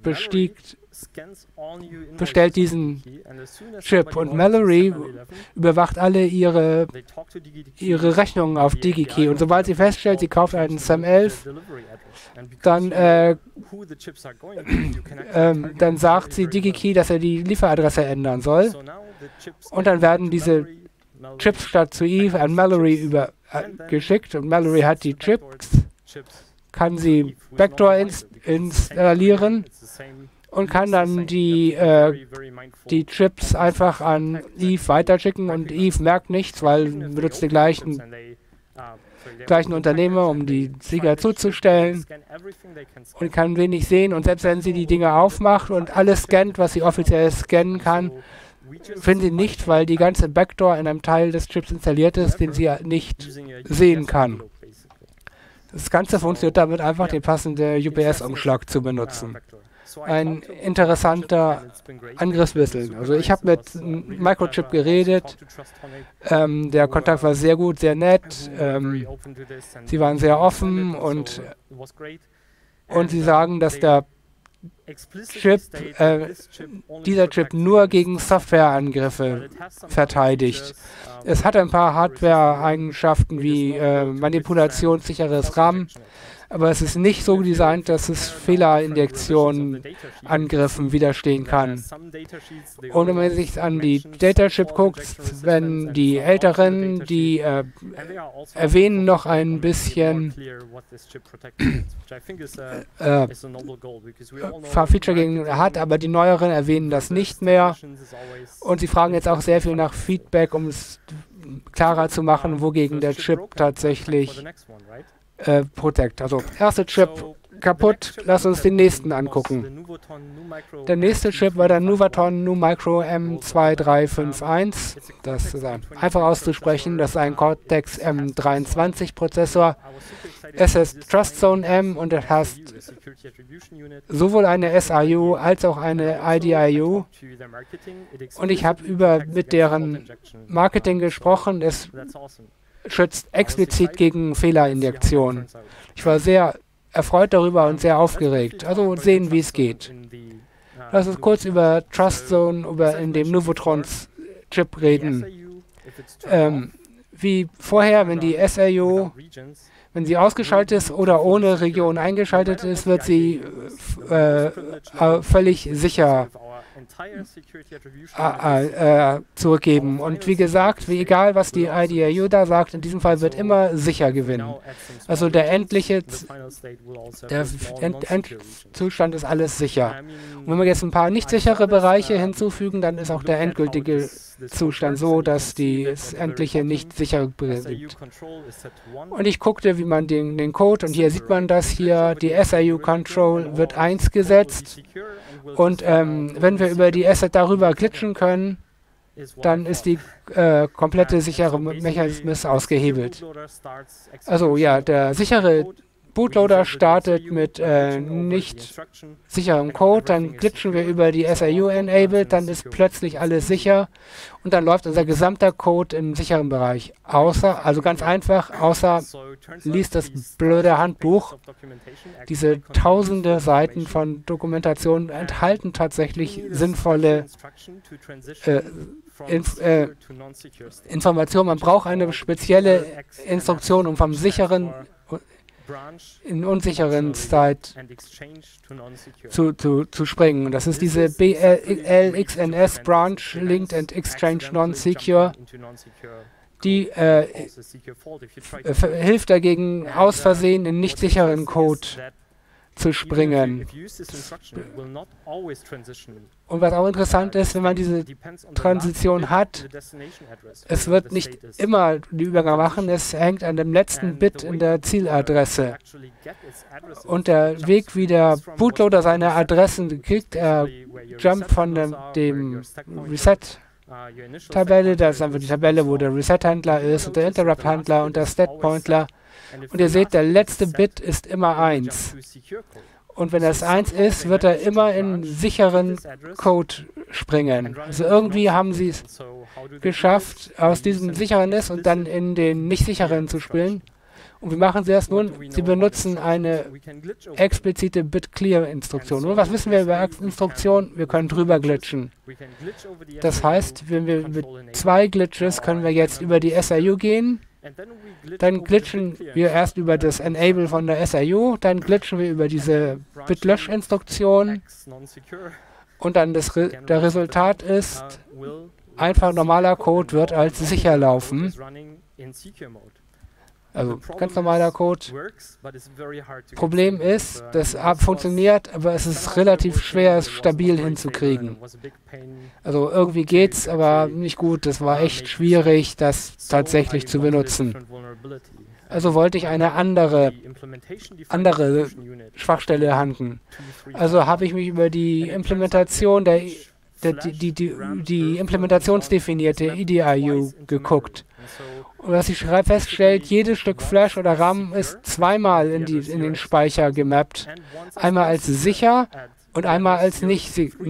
bestellt diesen Chip und Mallory überwacht alle ihre Rechnungen auf DigiKey und sobald sie feststellt, sie kauft einen SAM-11, dann sagt sie DigiKey, dass er die Lieferadresse ändern soll und dann werden diese Chips statt zu Eve an Mallory geschickt und Mallory hat die Chips kann sie Backdoor installieren und kann dann die Chips einfach an Eve weiterschicken und Eve merkt nichts, weil benutzt die gleichen Unternehmer, um die Sieger zuzustellen und kann wenig sehen. Und selbst wenn sie die Dinge aufmacht und alles scannt, was sie offiziell scannen kann, finden sie nicht, weil die ganze Backdoor in einem Teil des Chips installiert ist, den sie nicht sehen kann. Das Ganze funktioniert damit einfach, den passenden UPS-Umschlag zu benutzen. Ein interessanter Angriffswissel. Also ich habe mit Microchip geredet, der Kontakt war sehr gut, sehr nett, sie waren sehr offen und sie sagen, dass dieser Chip nur gegen Softwareangriffe verteidigt. Es hat ein paar Hardware-Eigenschaften wie manipulationssicheres RAM, aber es ist nicht so designt, dass es Fehlerinjektionen, Angriffen widerstehen kann. Und wenn man sich an die Datasheet guckt, wenn die Älteren, die erwähnen noch ein bisschen Feature gegen hat, aber die Neueren erwähnen das nicht mehr. Und sie fragen jetzt auch sehr viel nach Feedback, um es klarer zu machen, wogegen der Chip tatsächlich protect. Also, erster Chip kaputt, lass uns den nächsten angucken. Der nächste Chip war der Nuvoton NuMicro M2351. Das ist einfach auszusprechen, das ist ein Cortex M23 Prozessor. Es ist TrustZone M und es hat sowohl eine SIU als auch eine IDIU. Und ich habe mit deren Marketing gesprochen. Es schützt explizit gegen Fehlerinjektion. Ich war sehr erfreut darüber und sehr aufgeregt. Also sehen, wie es geht. Lass uns kurz über TrustZone, in dem Nuvotrons Chip reden. Wie vorher, wenn die SIU, wenn sie ausgeschaltet ist oder ohne Region eingeschaltet ist, wird sie völlig sicher zurückgeben. Und wie gesagt, egal was die IDIU da sagt, in diesem Fall wird immer sicher gewinnen. Also der Endzustand ist alles sicher. Und wenn wir jetzt ein paar nicht sichere Bereiche hinzufügen, dann ist auch der endgültige Zustand so, dass das endliche nicht sicher bringt. Und ich guckte, wie man den Code, und hier sieht man das hier, die SIU Control wird 1 gesetzt. Und wenn wir über die Asset darüber glitschen können, dann ist die komplette sichere Mechanismus ausgehebelt. Also ja, der sichere Bootloader startet mit nicht sicherem Code, dann glitschen wir über die SIU enabled, dann ist plötzlich alles sicher und dann läuft unser gesamter Code im sicheren Bereich. Also ganz einfach, außer liest das blöde Handbuch. Diese tausende Seiten von Dokumentation enthalten tatsächlich sinnvolle Informationen. Man braucht eine spezielle Instruktion, um vom sicheren in unsicheren State zu springen. Das ist diese BLXNS Branch Linked and Exchange Non-Secure, die hilft dagegen, aus Versehen in nicht sicheren Code zu springen. Und was auch interessant ist, wenn man diese Transition hat, es wird nicht immer den Übergang machen, es hängt an dem letzten Bit in der Zieladresse. Und der Weg, wie der Bootloader seine Adressen kriegt, er jumpt von dem Reset-Tabelle, das ist einfach die Tabelle, wo der Reset-Handler ist, und der Interrupt-Handler und der Stat-Pointler. Und ihr seht, der letzte Bit ist immer 1. Und wenn das 1 ist, wird er immer in sicheren Code springen. Also irgendwie haben sie es geschafft, aus diesem sicheren ist und dann in den nicht sicheren zu spielen. Und wie machen sie das nun? Sie benutzen eine explizite Bit-Clear-Instruktion. Und was wissen wir über Instruktionen? Wir können drüber glitchen. Das heißt, wenn wir mit 2 Glitches können wir jetzt über die SIU gehen. Dann glitschen wir erst über das Enable von der SIU, dann glitschen wir über diese Bit-Lösch-Instruktion und dann der Resultat ist, einfach normaler Code wird als sicher laufen. Also ganz normaler Code. Problem ist, das funktioniert, aber es ist relativ schwer, es stabil hinzukriegen. Also irgendwie geht's, aber nicht gut. Das war echt schwierig, das tatsächlich zu benutzen. Also wollte ich eine andere Schwachstelle erhalten. Also habe ich mich über die Implementation die implementationsdefinierte IDIU geguckt. Und was ich feststellt, jedes Stück Flash oder RAM ist zweimal in den Speicher gemappt. Einmal als sicher und einmal als nicht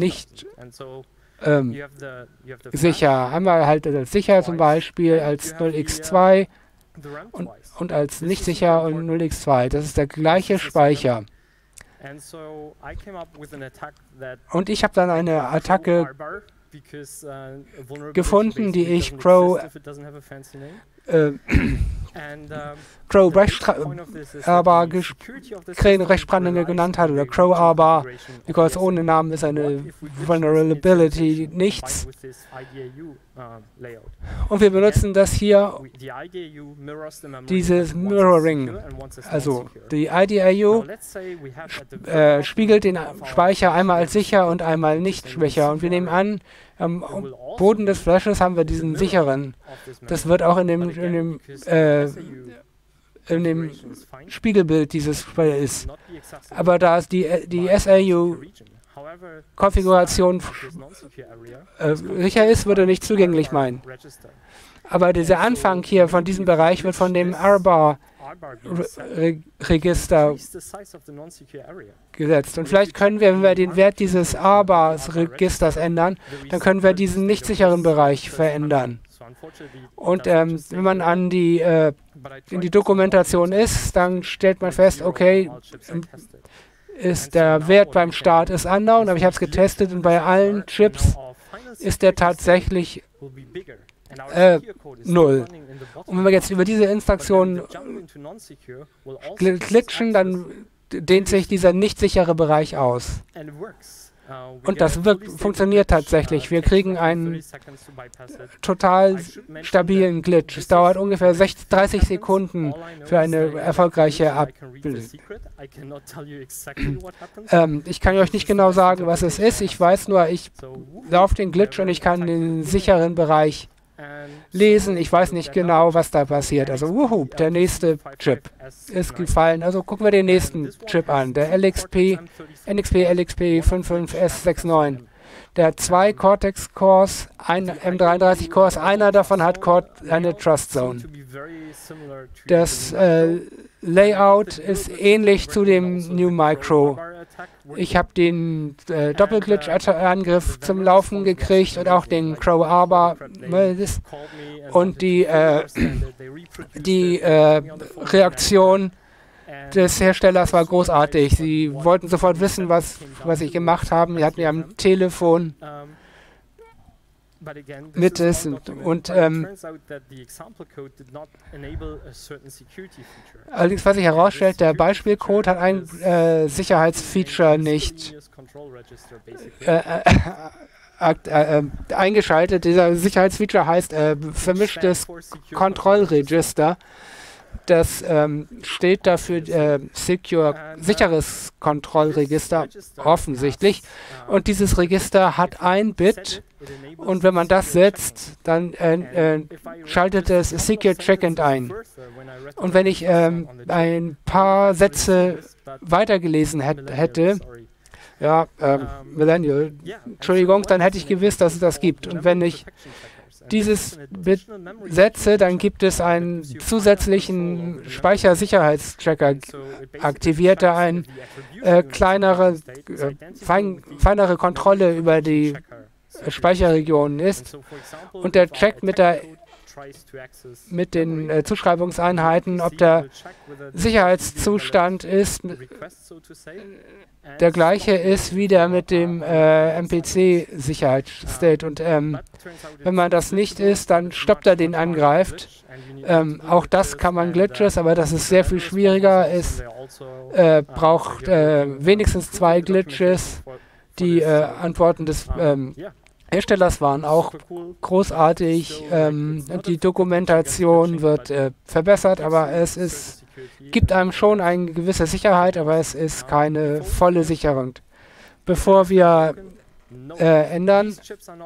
sicher. Einmal halt als sicher zum Beispiel als 0x2 und als nicht sicher und 0x2. Das ist der gleiche Speicher. Und ich habe dann eine Attacke gefunden, die ich Crow Rechtsprechung genannt hat, oder Crow Arbor, because ohne Namen ist eine Vulnerability nichts. Und wir benutzen das hier, dieses Mirroring. Also die IDIU spiegelt den Speicher einmal als sicher und einmal nicht schwächer. Und wir nehmen an, am Boden des Flashes haben wir diesen sicheren. Das wird auch in dem Spiegelbild dieses Speichers ist. Aber da es die SAU-Konfiguration sicher ist, wird er nicht zugänglich meinen. Aber dieser Anfang hier von diesem Bereich wird von dem Arbor-Register gesetzt. Und vielleicht können wir, wenn wir den Wert dieses Arbor-Registers ändern, dann können wir diesen nicht sicheren Bereich verändern. Und wenn man in die Dokumentation ist, dann stellt man fest, okay, ist der Wert beim Start ist unknown, aber ich habe es getestet und bei allen Chips ist der tatsächlich 0. Und wenn wir jetzt über diese Instruktion glitschen, dann dehnt sich dieser nicht sichere Bereich aus. Und das funktioniert tatsächlich. Wir kriegen einen total stabilen Glitch. Es dauert ungefähr 30 Sekunden für eine erfolgreiche Abbildung. Ich kann euch nicht genau sagen, was es ist. Ich weiß nur, ich laufe den Glitch und ich kann den sicheren Bereich lesen. Ich weiß nicht genau, was da passiert. Also, der nächste Chip ist gefallen. Also gucken wir den nächsten Chip an. Der NXP LXP 55S69. Der hat 2 Cortex-Cores, ein M33-Cores. Einer davon hat eine Trust Zone. Das Layout ist ähnlich zu dem New Micro. Ich habe den Doppelglitch-Angriff zum Laufen gekriegt und auch den Crow Arbor. Und die Reaktion des Herstellers war großartig. Sie wollten sofort wissen, was ich gemacht habe. Sie hatten ja am Telefon mit es und allerdings, was sich herausstellt, der Beispielcode hat ein Sicherheitsfeature nicht eingeschaltet. Dieser Sicherheitsfeature heißt vermischtes Kontrollregister. Das steht dafür sicheres Kontrollregister, offensichtlich. Und dieses Register hat ein Bit. Und wenn man das setzt, dann schaltet es Secure Checkend ein. Und wenn ich ein paar Sätze weitergelesen hätte, Millennial, Entschuldigung, dann hätte ich gewusst, dass es das gibt. Und wenn ich dieses Bit setze, dann gibt es einen zusätzlichen Speichersicherheitschecker aktiviert, der eine feinere Kontrolle über die Speicherregionen ist. Und der checkt mit den Zuschreibungseinheiten, ob der Sicherheitszustand ist, der gleiche ist wie der mit dem MPC-Sicherheitsstate. Und wenn man das nicht ist, dann stoppt er den angreift. Auch das kann man Glitches, aber das ist sehr viel schwieriger. Es braucht wenigstens 2 Glitches, die Antworten des Herstellers waren auch großartig. Die Dokumentation wird verbessert, aber gibt einem schon eine gewisse Sicherheit, aber es ist keine volle Sicherung. Bevor wir ändern,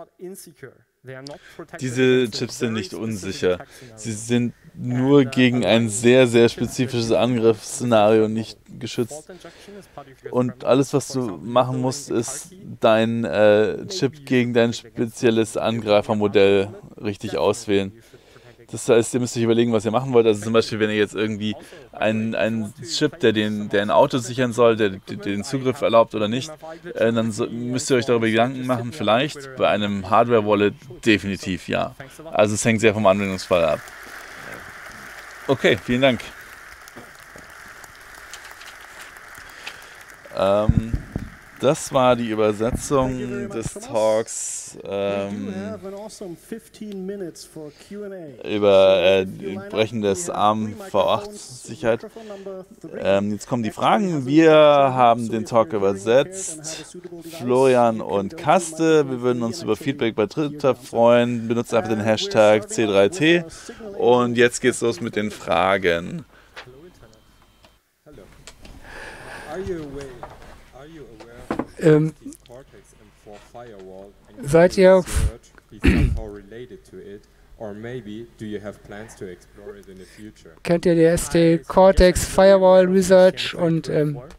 diese Chips sind nicht unsicher. Sie sind nur gegen ein sehr, sehr spezifisches Angriffsszenario nicht geschützt. Und alles, was du machen musst, ist dein Chip gegen dein spezielles Angreifermodell richtig auswählen. Das heißt, ihr müsst euch überlegen, was ihr machen wollt. Also zum Beispiel, wenn ihr jetzt irgendwie einen Chip, der ein Auto sichern soll, der den Zugriff erlaubt oder nicht, dann müsst ihr euch darüber Gedanken machen, vielleicht. Bei einem Hardware-Wallet definitiv ja. Also es hängt sehr vom Anwendungsfall ab. Okay, vielen Dank. Das war die Übersetzung des Talks über Brechen des ARM v8-Sicherheit. Jetzt kommen die Fragen. Wir haben den Talk übersetzt. Florian und Kaste. Wir würden uns über Feedback bei Twitter freuen. Benutzt einfach den Hashtag C3T. Und jetzt geht's los mit den Fragen. Seid ihr kennt ihr die ST Cortex Firewall Research und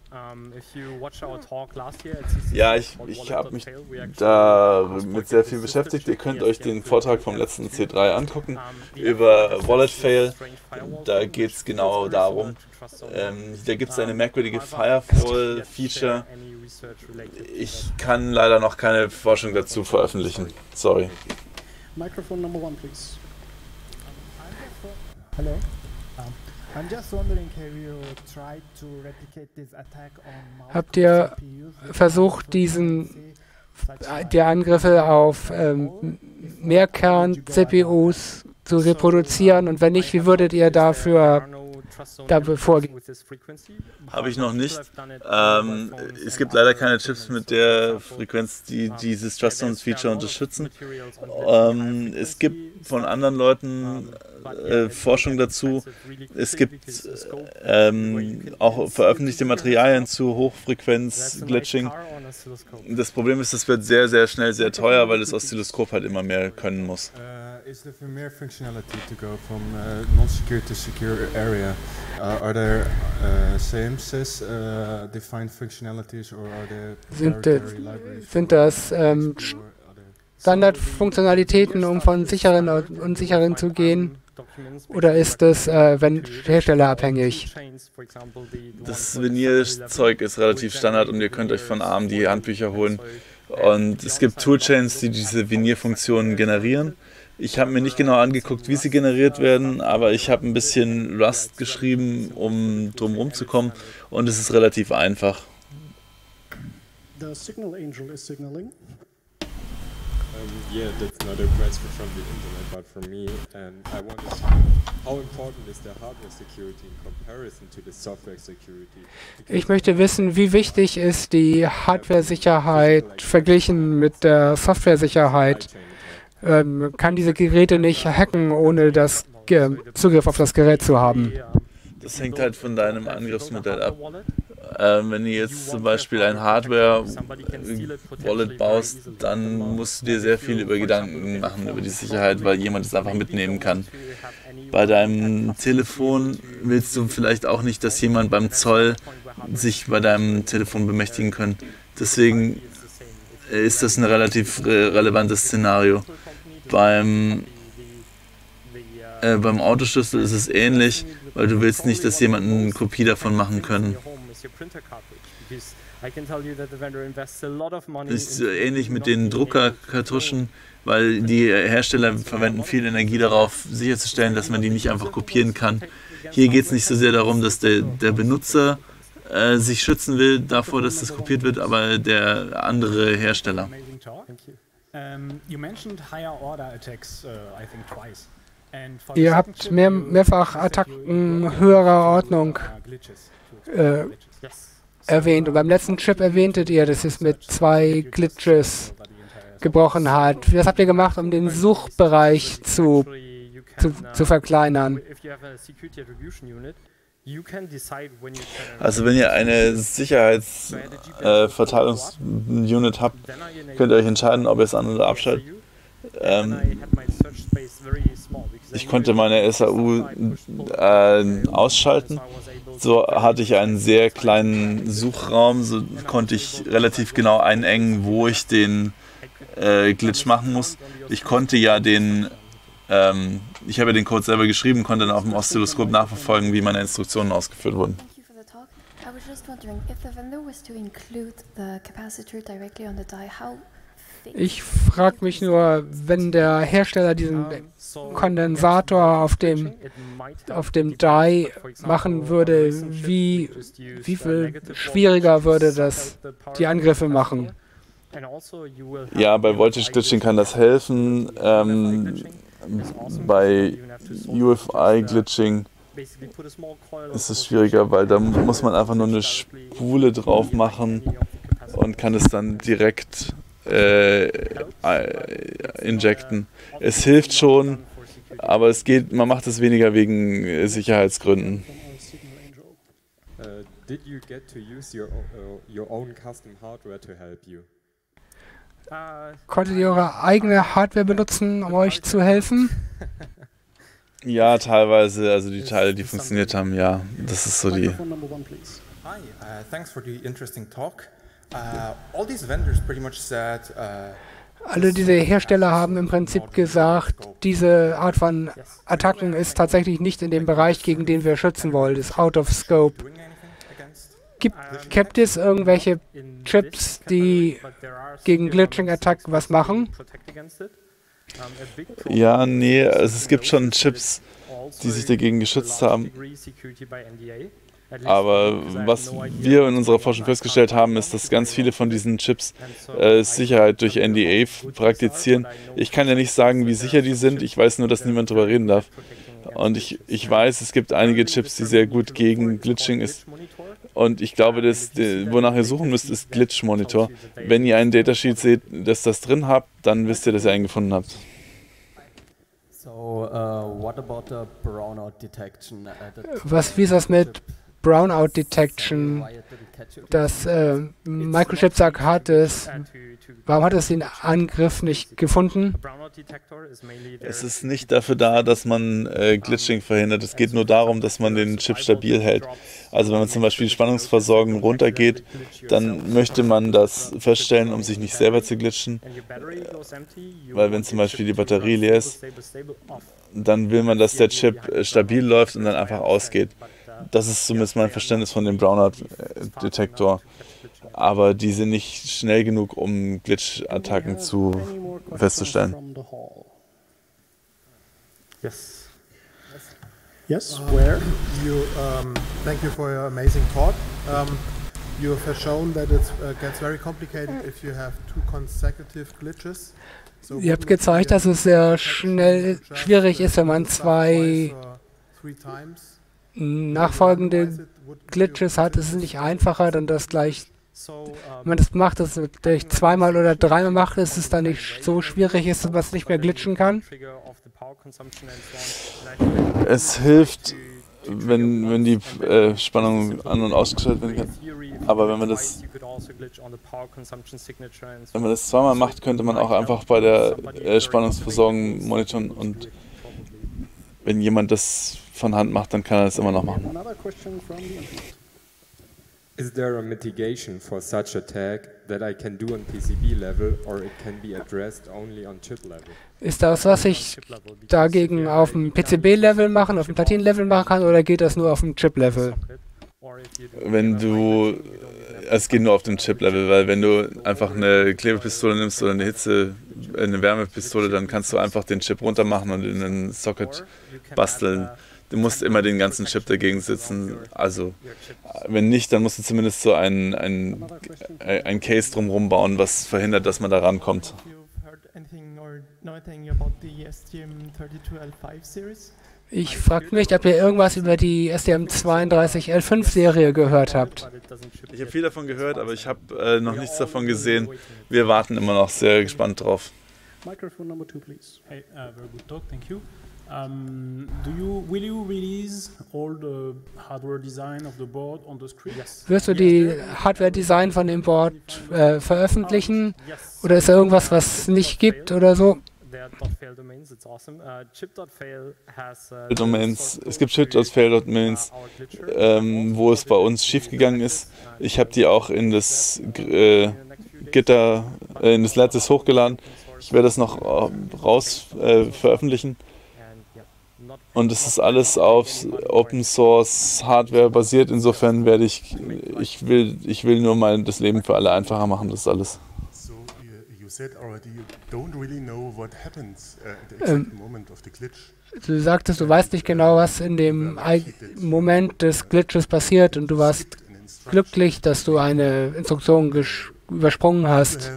ja, ich habe mich damit sehr viel beschäftigt. Ihr könnt euch den Vortrag vom letzten C3 angucken über Wallet Fail. Da geht es genau darum. Da gibt es eine merkwürdige Firewall-Feature. Ich kann leider noch keine Forschung dazu veröffentlichen. Sorry. Microphone number 1, please. Hello. I'm just wondering, have you tried to replicate this attack on habt ihr versucht, die Angriffe auf Mehrkern-CPUs zu reproduzieren? Und wenn nicht, wie würdet ihr dafür vorgehen? Habe ich noch nicht. Es gibt leider keine Chips mit der Frequenz, die dieses Trust Zones Feature unterstützen. Es gibt von anderen Leuten Forschung dazu. Es gibt auch veröffentlichte Materialien zu Hochfrequenz-Glitching. Das Problem ist, es wird sehr, sehr schnell sehr teuer, weil das Oszilloskop halt immer mehr können muss. Is the Vermeer functionality to go from non-secure to secure area? Are there SAMSys defined functionalities or are there proprietary libraries? Sind das Standardfunktionalitäten, um von sicheren und unsicheren zu gehen? Oder ist das herstellerabhängig? Das Veneer-Zeug ist relativ Standard und ihr könnt euch von ARM die Handbücher holen. Und es gibt Toolchains, die diese Veneer-Funktionen generieren. Ich habe mir nicht genau angeguckt, wie sie generiert werden, aber ich habe ein bisschen Rust geschrieben, um drum rumzukommen, und es ist relativ einfach. The Signal Angel is signaling. Yeah, that's not a question from the internet, but from me. And I want to know how important is the hardware security in comparison to the software security? Ich möchte wissen, wie wichtig ist die Hardware-Sicherheit verglichen mit der Software-Sicherheit? Kann diese Geräte nicht hacken, ohne Zugriff auf das Gerät zu haben? Das hängt halt von deinem Angriffsmodell ab. Wenn du jetzt zum Beispiel ein Hardware-Wallet baust, dann musst du dir sehr viel über Gedanken machen, über die Sicherheit, weil jemand es einfach mitnehmen kann. Bei deinem Telefon willst du vielleicht auch nicht, dass jemand beim Zoll sich bei deinem Telefon bemächtigen kann. Deswegen ist das ein relativ relevantes Szenario. Beim Autoschlüssel ist es ähnlich, weil du willst nicht, dass jemand eine Kopie davon machen kann. Ist ähnlich mit den Druckerkartuschen, weil die Hersteller verwenden viel Energie darauf, sicherzustellen, dass man die nicht einfach kopieren kann. Hier geht es nicht so sehr darum, dass der Benutzer sich schützen will davor, dass das kopiert wird, aber der andere Hersteller. Ihr habt mehrfach Attacken höherer Ordnung erwähnt. Und beim letzten Chip erwähntet ihr, dass es mit 2 Glitches gebrochen hat. Was habt ihr gemacht, um den Suchbereich zu verkleinern? Also wenn ihr eine Sicherheitsverteilungsunit habt, könnt ihr euch entscheiden, ob ihr es an- oder abschaltet. Ich konnte meine SAU ausschalten. So hatte ich einen sehr kleinen Suchraum, so konnte ich relativ genau einengen, wo ich den Glitch machen muss. Ich konnte ja ich habe ja den Code selber geschrieben, konnte dann auf dem Oszilloskop nachverfolgen, wie meine Instruktionen ausgeführt wurden. Ich frage mich nur, wenn der Hersteller diesen Kondensator auf dem Die machen würde, wie viel schwieriger würde das die Angriffe machen? Ja, bei Voltage Glitching kann das helfen. Bei UFI Glitching ist es schwieriger, weil da muss man einfach nur eine Spule drauf machen und kann es dann direkt injecten. Es hilft schon, aber man macht es weniger wegen Sicherheitsgründen. Did you get to use your own custom hardware to help you? Konntet ihr eure eigene Hardware benutzen, um euch zu helfen? Ja, teilweise, also die Teile, die funktioniert haben, ja. Das ist so die... Hi, thanks for the interesting talk. All these vendors pretty much said, Alle diese Hersteller haben im Prinzip gesagt, diese Art von Attacken ist tatsächlich nicht in dem Bereich, gegen den wir schützen wollen, ist out of scope. Gibt es irgendwelche Chips, die gegen Glitching-Attacken was machen? Ja, nee, also es gibt schon Chips, die sich dagegen geschützt haben. Aber was wir in unserer Forschung festgestellt haben, ist, dass ganz viele von diesen Chips Sicherheit durch NDA praktizieren. Ich kann ja nicht sagen, wie sicher die sind, ich weiß nur, dass niemand darüber reden darf. Und ich weiß, es gibt einige Chips, die sehr gut gegen Glitching ist. Und ich glaube, wonach ihr suchen müsst, ist Glitch Monitor. Wenn ihr einen Datasheet seht, dass das drin habt, dann wisst ihr, dass ihr einen gefunden habt. Wie ist das mit Brownout Detection? Das Microchip sagt, warum hat es den Angriff nicht gefunden? Es ist nicht dafür da, dass man Glitching verhindert. Es geht nur darum, dass man den Chip stabil hält. Also wenn man zum Beispiel die Spannungsversorgung runtergeht, dann möchte man das feststellen, um sich nicht selber zu glitchen. Weil wenn zum Beispiel die Batterie leer ist, dann will man, dass der Chip stabil läuft und dann einfach ausgeht. Das ist zumindest mein Verständnis von dem Brownout-Detektor. Aber die sind nicht schnell genug, um Glitch-Attacken festzustellen. Yes, where? Thank you for your amazing talk. You have shown that it gets very complicated if you have two consecutive glitches. Ihr habt gezeigt, dass es sehr schwierig ist, wenn man zwei nachfolgende Glitches hat. Es ist nicht einfacher, dann das gleich, wenn man das macht, das durch zweimal oder dreimal macht, ist es dann nicht so schwierig ist, dass man es nicht mehr glitchen kann. Es hilft, wenn die Spannung an- und ausgeschaltet werden kann. Aber wenn man das zweimal macht, könnte man auch einfach bei der Spannungsversorgung monitoren, und wenn jemand das von Hand macht, dann kann er das immer noch machen. Is there a mitigation for such attack that I can do on PCB level, or it can be addressed only on chip level? Ist das, was ich dagegen auf dem PCB-Level machen, auf dem Platin-Level machen kann, oder geht das nur auf dem Chip-Level? Es geht nur auf dem Chip-Level, weil wenn du einfach eine Klebepistole nimmst oder eine Wärmepistole, dann kannst du einfach den Chip runter machen und in einen Socket basteln. Du musst immer den ganzen Chip dagegen sitzen. Also, wenn nicht, dann musst du zumindest so ein Case drumherum bauen, was verhindert, dass man da rankommt. Ich frage mich, ob ihr irgendwas über die STM32L5-Serie gehört habt. Ich habe viel davon gehört, aber ich habe noch nichts davon gesehen. Wir warten immer noch sehr gespannt drauf. Microphone number 2, please. Hey, very good talk, thank you. Will you release all the hardware design of the board on the screen? Yes. Wirst du die Hardware-Design von dem Board veröffentlichen? Oder ist da irgendwas, was es nicht gibt oder so? Domains. Es gibt chip.fail.domains, wo es bei uns schiefgegangen ist. Ich habe die auch in das Gitter, in das Lattice hochgeladen. Ich werde das noch veröffentlichen. Und es ist alles auf Open Source Hardware basiert. Insofern werde ich will nur mal das Leben für alle einfacher machen, das ist alles. So you said already you don't really know what happens at the exact moment of the glitch. Du sagtest, du weißt nicht genau, was in dem Moment des Glitches passiert und du warst glücklich, dass du eine Instruktion übersprungen hast.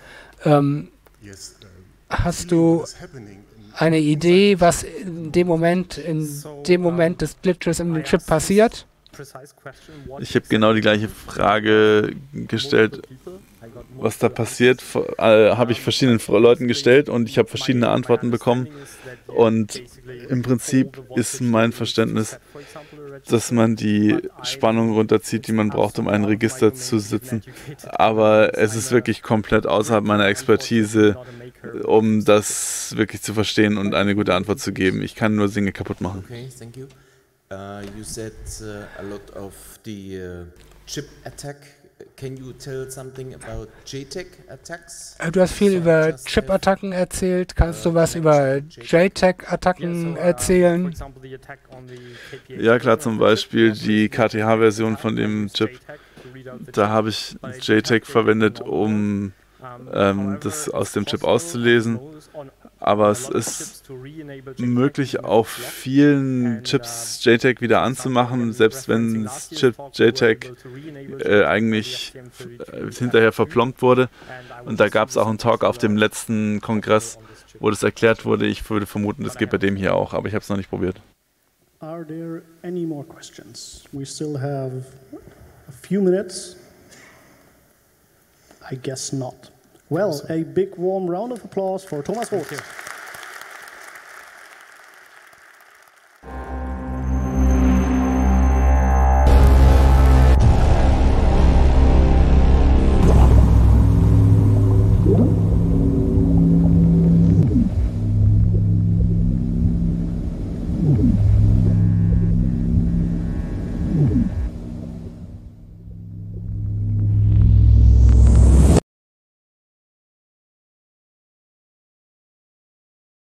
Hast du eine Idee, was in dem Moment des Glitches im Chip passiert? Ich habe genau die gleiche Frage gestellt, was da passiert, habe ich verschiedenen Leuten gestellt und ich habe verschiedene Antworten bekommen. Und im Prinzip ist mein Verständnis, dass man die Spannung runterzieht, die man braucht, um ein Register zu sitzen. Aber es ist wirklich komplett außerhalb meiner Expertise, um das wirklich zu verstehen und eine gute Antwort zu geben. Ich kann nur Dinge kaputt machen. Okay, thank you. You said a lot of the chip attack. Can you tell something about JTAG attacks? Du hast viel über Chip-Attacken erzählt. Kannst du was über JTAG-Attacken erzählen? Ja klar, zum Beispiel die KTH-Version von dem Chip. Da habe ich JTAG verwendet, um das aus dem Chip auszulesen. Aber es ist möglich, auf vielen Chips JTAG wieder anzumachen, selbst wenn das Chip JTAG eigentlich hinterher verplombt wurde. Und da gab es auch einen Talk auf dem letzten Kongress, wo das erklärt wurde. Ich würde vermuten, das geht bei dem hier auch, aber ich habe es noch nicht probiert. Are there any more questions? We still have a few minutes. I guess not. Well, a big warm round of applause for Thomas Roth.